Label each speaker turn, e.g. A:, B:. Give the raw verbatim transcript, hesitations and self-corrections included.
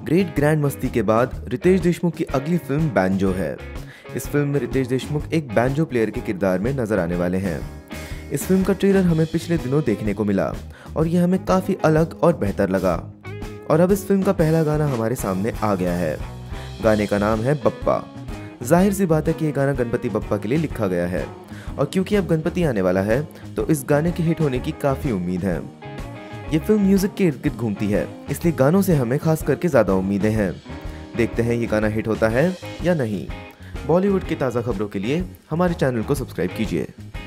A: Great grand मस्ती के बाद रितेश देशमुख की अगली फिल्म बैंजो है। इस फिल्म में रितेश देशमुख एक बैंजो प्लेयर के किरदार में नजर आने वाले हैं। इस फिल्म का ट्रेलर हमें पिछले दिनों देखने को मिला और यह हमें काफ़ी अलग और बेहतर लगा। और अब इस फिल्म का पहला गाना हमारे सामने आ गया है। गाने का नाम है बप्पा। जाहिर सी बात है कि ये गाना गणपति बप्पा के लिए लिखा गया है और क्योंकि अब गणपति आने वाला है तो इस गाने के हिट होने की काफ़ी उम्मीद है। ये फिल्म म्यूजिक के इर्द गिर्द घूमती है, इसलिए गानों से हमें खास करके ज़्यादा उम्मीदें हैं। देखते हैं ये गाना हिट होता है या नहीं। बॉलीवुड की ताज़ा खबरों के लिए हमारे चैनल को सब्सक्राइब कीजिए।